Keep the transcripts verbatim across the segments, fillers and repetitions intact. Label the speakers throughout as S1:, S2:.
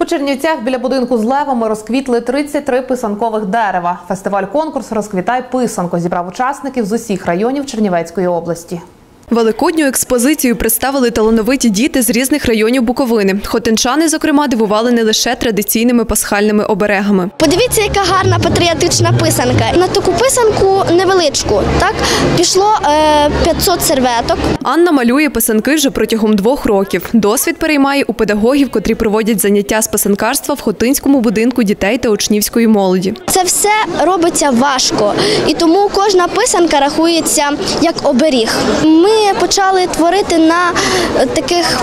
S1: У Чернівцях біля будинку з левами розквітли тридцять три писанкових дерева. Фестиваль-конкурс «Розквітай писанко» зібрав учасників з усіх районів Чернівецької області.
S2: Великодню експозицію представили талановиті діти з різних районів Буковини. Хотинчани, зокрема, дивували не лише традиційними пасхальними оберегами.
S3: Подивіться, яка гарна патріотична писанка. На таку писанку невеличку, так, пішло е, п'ятсот серветок.
S2: Анна малює писанки вже протягом двох років. Досвід переймає у педагогів, котрі проводять заняття з писанкарства в Хотинському будинку дітей та учнівської молоді.
S3: Це все робиться важко, і тому кожна писанка рахується як оберіг. Ми почали творити на таких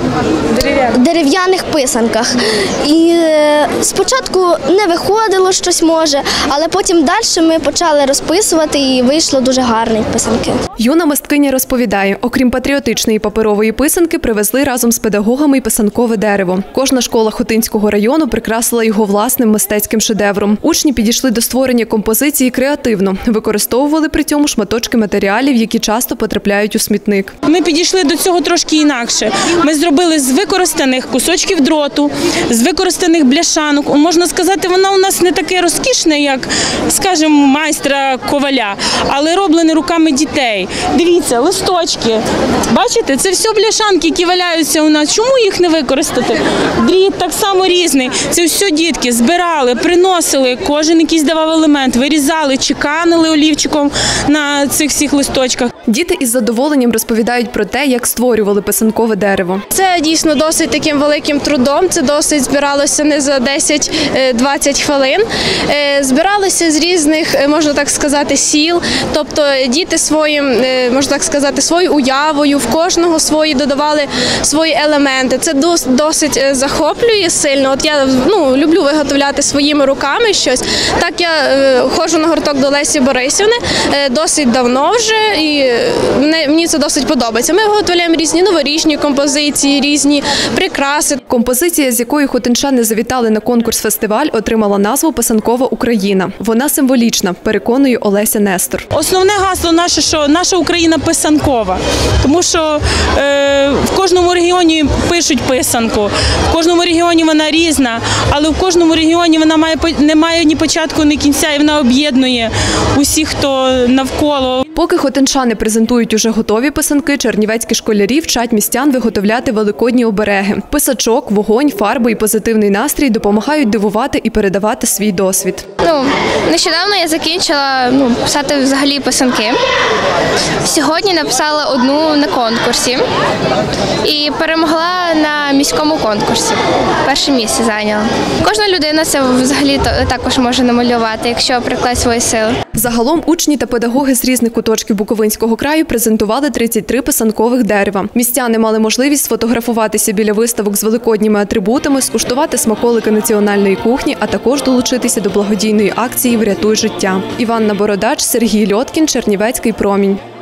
S3: дерев'яних писанках. І спочатку не виходило щось може, але потім далі ми почали розписувати і вийшло дуже гарні писанки.
S2: Юна мисткиня розповідає, окрім патріотичної паперової писанки, привезли разом з педагогами й писанкове дерево. Кожна школа Хотинського району прикрасила його власним мистецьким шедевром. Учні підійшли до створення композиції креативно, використовували при цьому шматочки матеріалів, які часто потрапляють у смітник.
S4: Ми підійшли до цього трошки інакше. Ми зробили з використаних кусочків дроту, з використаних бляшанок. Можна сказати, вона у нас не таке розкішне, як, скажімо, майстра коваля, але роблене руками дітей. Дивіться, листочки. Бачите, це все бляшанки, які валяються у нас. Чому їх не використати? Дріт так само різний. Це все дітки збирали, приносили, кожен якийсь давав елемент, вирізали, чеканили олівчиком на цих всіх листочках.
S2: Діти із задоволенням розповідають про те, як створювали писанкове дерево.
S5: Це дійсно досить таким великим трудом, це досить збиралося не за десять-двадцять хвилин. Збиралося з різних, можна так сказати, сіл, тобто діти своїм, можна так сказати, своєю уявою, в кожного свої додавали свої елементи. Це досить захоплює сильно. От я ну, люблю виготовляти своїми руками щось. Так я ходжу на гурток до Лесі Борисівни досить давно вже, і мені це досить подобається. Ми виготовляємо різні новорічні композиції, різні прикраси.
S2: Композиція, з якою хотинчани завітали на конкурс-фестиваль, отримала назву «Писанкова Україна». Вона символічна, переконує Олеся Нестор.
S4: Основне гасло наше, що наша Україна писанкова, тому що е, в кожному регіоні пишуть писанку, в кожному регіоні вона різна, але в кожному регіоні вона має, не має ні початку, ні кінця, і вона об'єднує усіх, хто навколо.
S2: Поки хотинчани презентують уже готові писанки, чернівецькі школярі вчать містян виготовляти великодні обереги. Писачок, вогонь, фарби і позитивний настрій допомагають дивувати і передавати свій досвід.
S6: Ну, нещодавно я закінчила ну, писати взагалі писанки. Сьогодні написала одну на конкурсі і перемогла на міському конкурсі. Перше місце зайняла. Кожна людина це взагалі також може намалювати, якщо приклеїть свої сили.
S2: Загалом учні та педагоги з різних куточків Буковинського краю презентували тридцять три писанкових дерева. Містяни мали можливість сфотографуватися біля виставок з великодніми атрибутами, скуштувати смаколики національної кухні, а також долучитися до благодійної акції «Врятуй життя». Іванна Бородач, Сергій Льоткін, Чернівецький промінь.